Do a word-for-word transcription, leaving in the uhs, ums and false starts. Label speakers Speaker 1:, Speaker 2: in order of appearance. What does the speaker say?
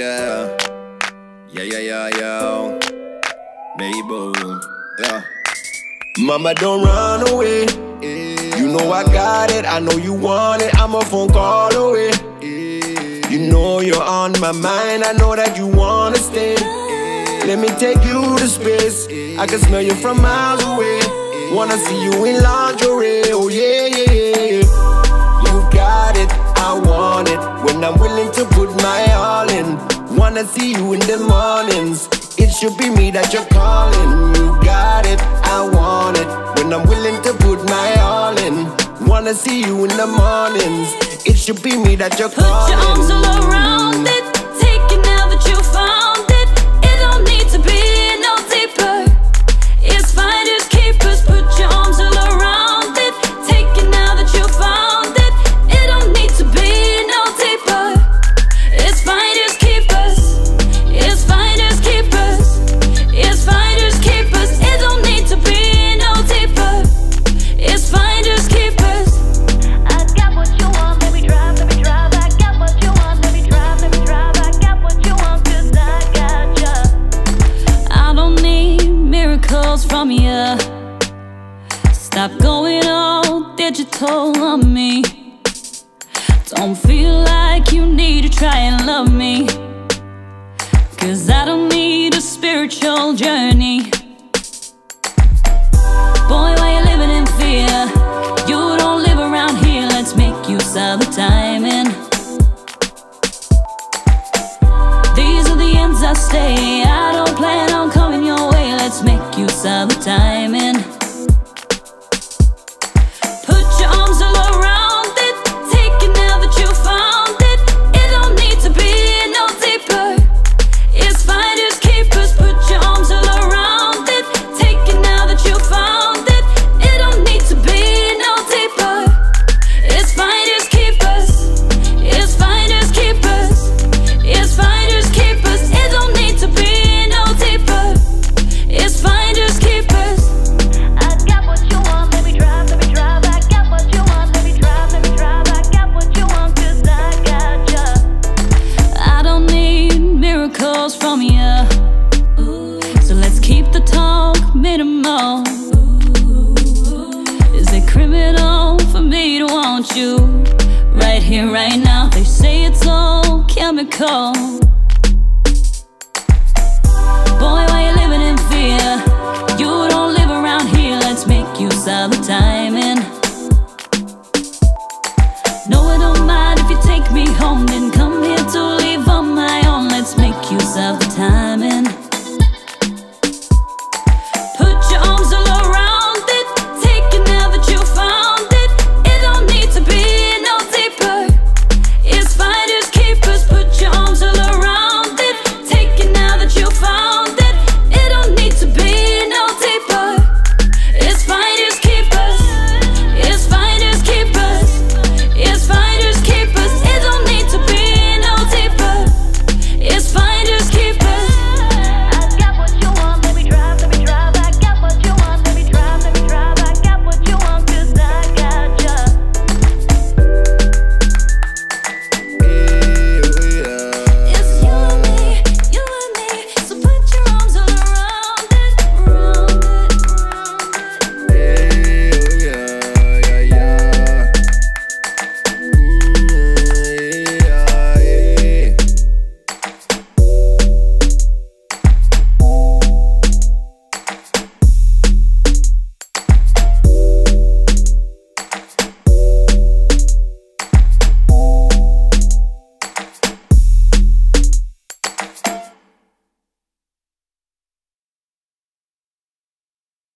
Speaker 1: yeah. Yeah, yeah, yeah, yeah. Mabel, yeah. Mama, don't run away. You know I got it, I know you want it. I'm a phone call away. You know you're on my mind, I know that you wanna stay. Let me take you to space. I can smell you from miles away. Wanna see you in lingerie. Oh yeah, yeah, yeah. You got it, I want it. When I'm willing to put my all in. Wanna see you in the mornings. It should be me that you're calling. You got it, I want it. When I'm willing to put my all in. Wanna see you in the mornings. It should be me that you're calling.
Speaker 2: Put your arms all around it. Take it now that you found it. It don't need to be no deeper. It's finders keepers. Put your arms all around it. Take it now that you found it. It don't need to be no deeper. It's finders keepers. It's finders keepers. It's finders keepers. It don't need to be no deeper. It's finders keepers. I got what you want, let me drive, let me drive. I got what you want, let me drive, let me drive. I got what you want, cause I got ya. I don't need miracles from ya. Stop going all digital on me. Don't feel like you need to try and love me, cause I don't need a spiritual journey. Boy, why you living in fear? You don't live around here, let's make use of the timing. These are the ends I stay. I don't plan on coming your way, let's make use of the timing. Put your arms all around it. Take it now that you found it. It don't need to be no deeper. It's finders keepers. Put your arms all around it. Take it now that you found it. It don't need to be no deeper. It's finders keepers. It's finders keepers. It's finders keepers. It don't need to be no deeper. It's finders keepers. I got what you want, let me drive, let me drive. I got what you want, let me drive, let me drive. I got what you want, cause I got ya. I don't need miracles from ya. So let's keep the talk minimal. Is it criminal for me to want you right here, right now? They say it's all chemical.